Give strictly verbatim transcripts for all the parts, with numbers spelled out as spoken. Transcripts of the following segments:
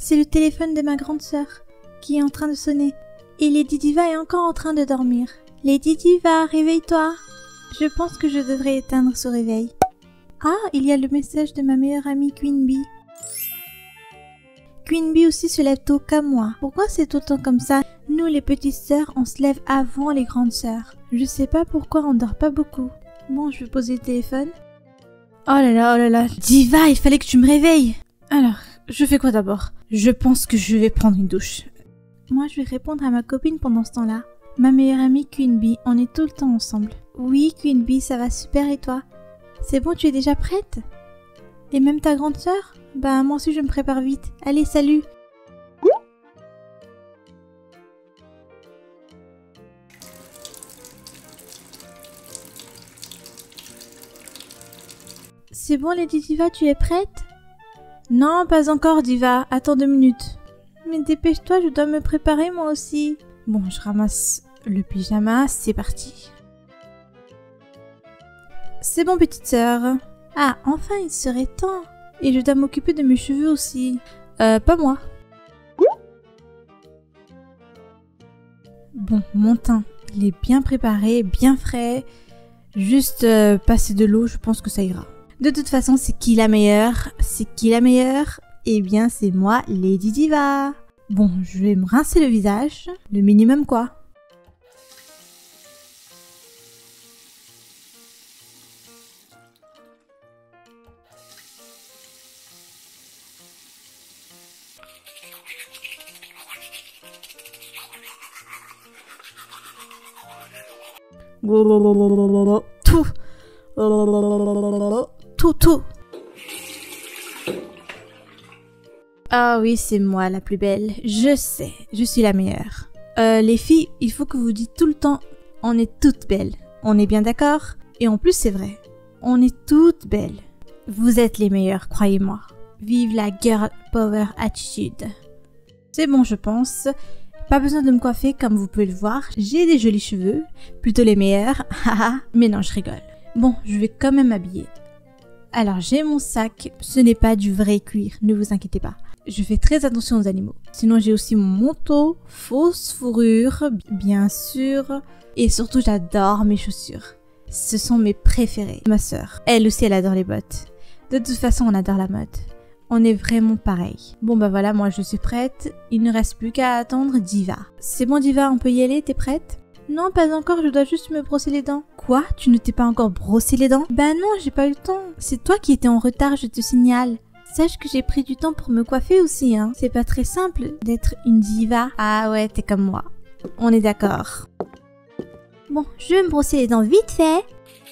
c'est le téléphone de ma grande sœur qui est en train de sonner. Et Lady Diva est encore en train de dormir. Lady Diva, réveille-toi. Je pense que je devrais éteindre ce réveil. Ah, il y a le message de ma meilleure amie Queen Bee. Queen Bee aussi se lève tôt comme moi. Pourquoi c'est tout le temps comme ça? Nous, les petites sœurs, on se lève avant les grandes sœurs. Je sais pas pourquoi on dort pas beaucoup. Bon, je vais poser le téléphone. Oh là là, oh là là. Diva, il fallait que tu me réveilles. Alors, je fais quoi d'abord? Je pense que je vais prendre une douche. Moi, je vais répondre à ma copine pendant ce temps-là. Ma meilleure amie Queen Bee, on est tout le temps ensemble. Oui, Queen Bee, ça va super et toi? C'est bon, tu es déjà prête? Et même ta grande sœur? Bah, moi aussi je me prépare vite. Allez, salut! C'est bon, Lady Diva, tu es prête? Non, pas encore, Diva. Attends deux minutes. Mais dépêche-toi, je dois me préparer moi aussi. Bon, je ramasse le pyjama, c'est parti. C'est bon, petite sœur. Ah, enfin, il serait temps. Et je dois m'occuper de mes cheveux aussi. Euh, pas moi. Bon, mon teint, il est bien préparé, bien frais. Juste euh, passer de l'eau, je pense que ça ira. De toute façon, c'est qui la meilleure? C'est qui la meilleure? Eh bien, c'est moi, Lady Diva. Bon, je vais me rincer le visage. Le minimum, quoi. Tout. Tout, tout. Ah oui, c'est moi la plus belle. Je sais, je suis la meilleure. Euh, les filles, il faut que vous dites tout le temps, on est toutes belles. On est bien d'accord? Et en plus, c'est vrai. On est toutes belles. Vous êtes les meilleures, croyez-moi. Vive la girl power attitude. C'est bon, je pense. Pas besoin de me coiffer comme vous pouvez le voir. J'ai des jolis cheveux, plutôt les meilleurs. Haha, mais non, je rigole. Bon, je vais quand même m'habiller. Alors, j'ai mon sac. Ce n'est pas du vrai cuir, ne vous inquiétez pas. Je fais très attention aux animaux. Sinon, j'ai aussi mon manteau, fausse fourrure, bien sûr. Et surtout, j'adore mes chaussures. Ce sont mes préférées. Ma sœur, elle aussi, elle adore les bottes. De toute façon, on adore la mode. On est vraiment pareil. Bon bah voilà, moi je suis prête. Il ne reste plus qu'à attendre Diva. C'est bon Diva, on peut y aller, t'es prête? Non, pas encore, je dois juste me brosser les dents. Quoi? Tu ne t'es pas encore brossé les dents? Bah non, j'ai pas eu le temps. C'est toi qui étais en retard, je te signale. Sache que j'ai pris du temps pour me coiffer aussi, hein. C'est pas très simple d'être une diva. Ah ouais, t'es comme moi. On est d'accord. Bon, je vais me brosser les dents vite fait.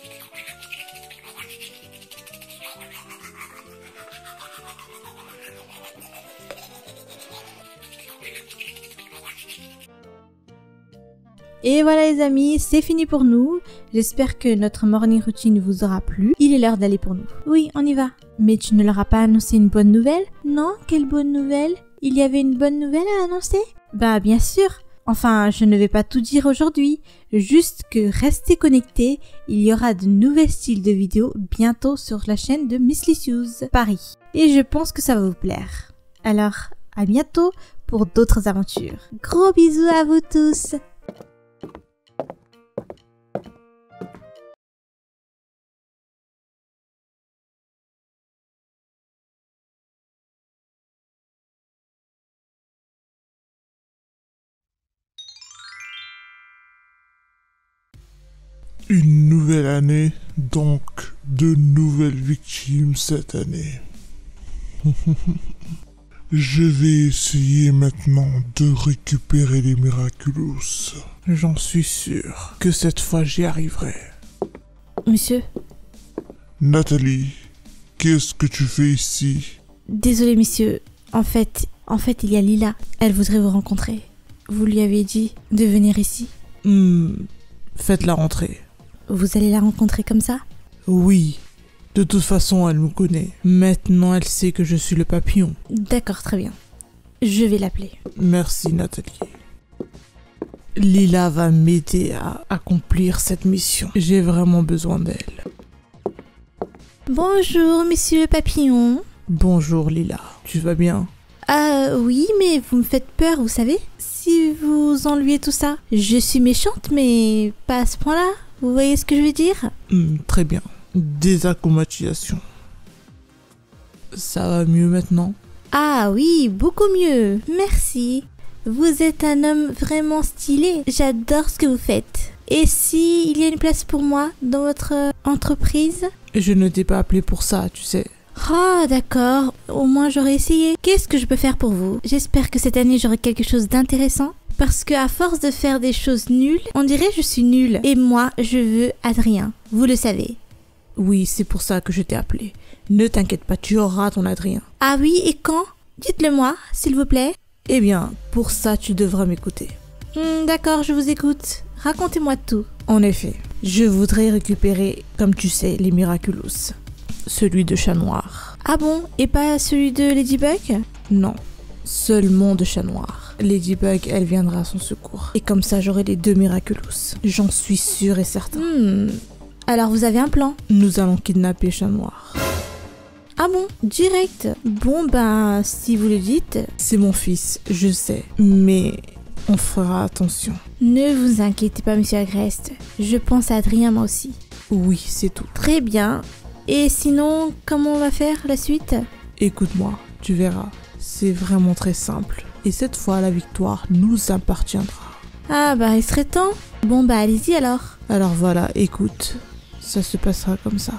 Et voilà les amis, c'est fini pour nous. J'espère que notre morning routine vous aura plu. Il est l'heure d'aller pour nous. Oui, on y va. Mais tu ne leur as pas annoncé une bonne nouvelle? Non, quelle bonne nouvelle? Il y avait une bonne nouvelle à annoncer? Bah bien sûr. Enfin, je ne vais pas tout dire aujourd'hui. Juste que restez connectés. Il y aura de nouveaux styles de vidéos bientôt sur la chaîne de Miss Licious Paris. Et je pense que ça va vous plaire. Alors, à bientôt pour d'autres aventures. Gros bisous à vous tous. Une nouvelle année, donc de nouvelles victimes cette année. Je vais essayer maintenant de récupérer les Miraculous. J'en suis sûr que cette fois j'y arriverai. Monsieur? Nathalie, qu'est-ce que tu fais ici? Désolé monsieur, en fait, en fait il y a Lila. Elle voudrait vous rencontrer. Vous lui avez dit de venir ici? Hmm, faites-la rentrer. Vous allez la rencontrer comme ça? Oui, de toute façon elle me connaît. Maintenant elle sait que je suis le papillon. D'accord, très bien. Je vais l'appeler. Merci Nathalie. Lila va m'aider à accomplir cette mission. J'ai vraiment besoin d'elle. Bonjour monsieur le papillon. Bonjour Lila, tu vas bien? Ah oui, mais vous me faites peur, vous savez. Si vous enlevez tout ça, je suis méchante, mais pas à ce point-là. Vous voyez ce que je veux dire? Hmm, très bien. Désaccomatisation. Ça va mieux maintenant? Ah oui, beaucoup mieux. Merci. Vous êtes un homme vraiment stylé. J'adore ce que vous faites. Et si il y a une place pour moi dans votre euh, entreprise? Je ne t'ai pas appelé pour ça, tu sais. Oh, d'accord. Au moins j'aurais essayé. Qu'est-ce que je peux faire pour vous? J'espère que cette année j'aurai quelque chose d'intéressant. Parce que à force de faire des choses nulles, on dirait que je suis nulle. Et moi, je veux Adrien. Vous le savez. Oui, c'est pour ça que je t'ai appelé. Ne t'inquiète pas, tu auras ton Adrien. Ah oui, et quand? Dites-le moi, s'il vous plaît. Eh bien, pour ça, tu devras m'écouter. Hmm, d'accord, je vous écoute. Racontez-moi tout. En effet, je voudrais récupérer, comme tu sais, les Miraculous. Celui de Chat Noir. Ah bon? Et pas celui de Ladybug? Non, seulement de Chat Noir. Ladybug, elle viendra à son secours. Et comme ça, j'aurai les deux Miraculous. J'en suis sûr et certain. Hmm. Alors vous avez un plan? Nous allons kidnapper Chat Noir. Ah bon? Direct? Bon ben, si vous le dites... C'est mon fils, je sais, mais on fera attention. Ne vous inquiétez pas, monsieur Agreste. Je pense à Adrien, moi aussi. Oui, c'est tout. Très bien. Et sinon, comment on va faire la suite? Écoute-moi, tu verras. C'est vraiment très simple. Et cette fois, la victoire nous appartiendra. Ah bah, il serait temps. Bon bah, allez-y alors. Alors voilà, écoute, ça se passera comme ça.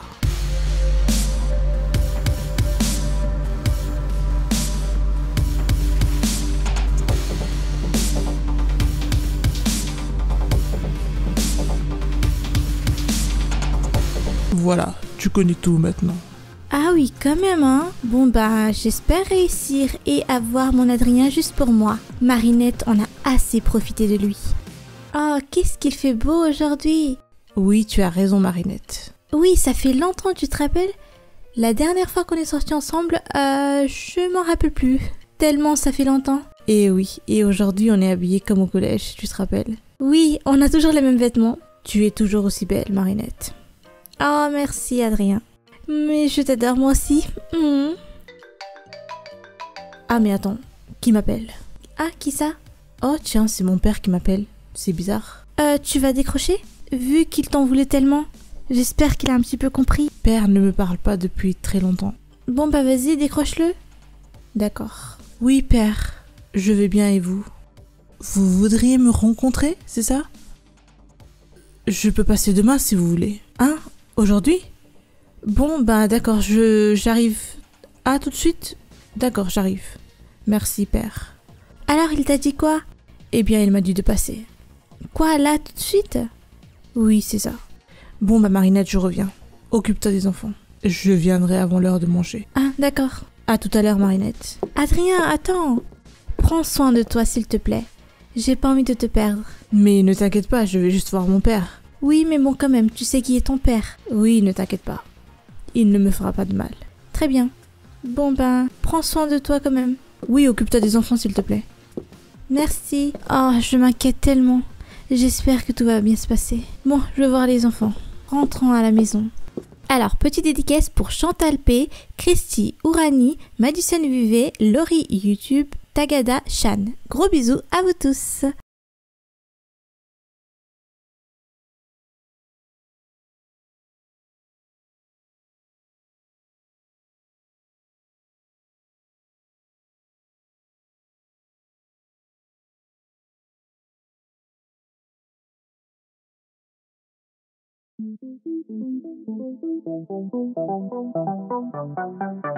Voilà, tu connais tout maintenant. Ah oui, quand même, hein. Bon bah, j'espère réussir et avoir mon Adrien juste pour moi. Marinette en a assez profité de lui. Oh, qu'est-ce qu'il fait beau aujourd'hui. Oui, tu as raison, Marinette. Oui, ça fait longtemps, tu te rappelles? La dernière fois qu'on est sortis ensemble, euh, je m'en rappelle plus. Tellement ça fait longtemps. Et oui, et aujourd'hui on est habillés comme au collège, tu te rappelles? Oui, on a toujours les mêmes vêtements. Tu es toujours aussi belle, Marinette. Oh, merci, Adrien. Mais je t'adore moi aussi. Mmh. Ah mais attends, qui m'appelle? Ah, qui ça? Oh tiens, c'est mon père qui m'appelle. C'est bizarre. Euh, tu vas décrocher? Vu qu'il t'en voulait tellement. J'espère qu'il a un petit peu compris. Père ne me parle pas depuis très longtemps. Bon bah vas-y, décroche-le. D'accord. Oui, père. Je vais bien et vous? Vous voudriez me rencontrer, c'est ça? Je peux passer demain si vous voulez. Hein? Aujourd'hui? Bon, bah d'accord, je j'arrive. Ah, tout de suite? D'accord, j'arrive. Merci, père. Alors, il t'a dit quoi? Eh bien, il m'a dit de passer. Quoi, là, tout de suite? Oui, c'est ça. Bon, bah Marinette, je reviens. Occupe-toi des enfants. Je viendrai avant l'heure de manger. Ah, d'accord. À tout à l'heure, Marinette. Adrien, attends. Prends soin de toi, s'il te plaît. J'ai pas envie de te perdre. Mais ne t'inquiète pas, je vais juste voir mon père. Oui, mais bon, quand même, tu sais qui est ton père. Oui, ne t'inquiète pas. Il ne me fera pas de mal. Très bien. Bon ben, prends soin de toi quand même. Oui, occupe-toi des enfants, s'il te plaît. Merci. Oh, je m'inquiète tellement. J'espère que tout va bien se passer. Bon, je vais voir les enfants. Rentrons à la maison. Alors, petite dédicace pour Chantal P, Christy, Ourani, Madison Vivet, Laurie YouTube, Tagada, Shan. Gros bisous à vous tous. Thank you.